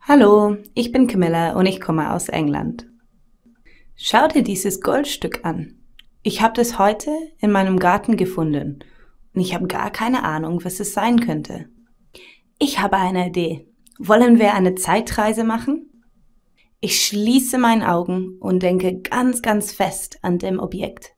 Hallo, ich bin Camilla und ich komme aus England. Schau dir dieses Goldstück an. Ich habe das heute in meinem Garten gefunden und ich habe gar keine Ahnung, was es sein könnte. Ich habe eine Idee. Wollen wir eine Zeitreise machen? Ich schließe meine Augen und denke ganz fest an dem Objekt.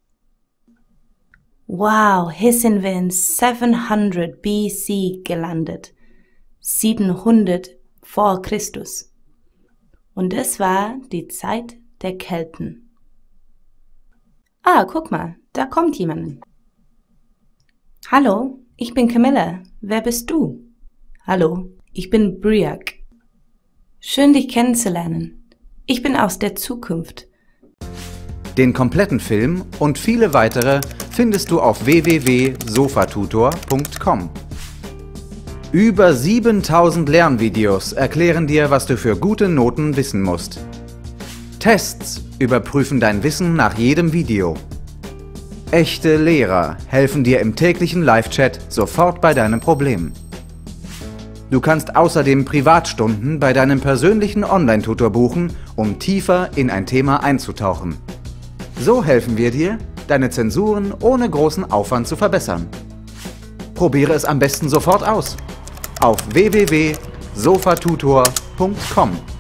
Wow, hier sind wir in 700 BC gelandet. 700 vor Christus. Und es war die Zeit der Kelten. Ah, guck mal, da kommt jemand. Hallo, ich bin Camilla. Wer bist du? Hallo, ich bin Briac. Schön, dich kennenzulernen. Ich bin aus der Zukunft. Den kompletten Film und viele weitere findest du auf www.sofatutor.com. Über 7000 Lernvideos erklären dir, was du für gute Noten wissen musst. Tests überprüfen dein Wissen nach jedem Video. Echte Lehrer helfen dir im täglichen Live-Chat sofort bei deinem Problem. Du kannst außerdem Privatstunden bei deinem persönlichen Online-Tutor buchen, um tiefer in ein Thema einzutauchen. So helfen wir dir, deine Zensuren ohne großen Aufwand zu verbessern. Probiere es am besten sofort aus. Auf www.sofatutor.com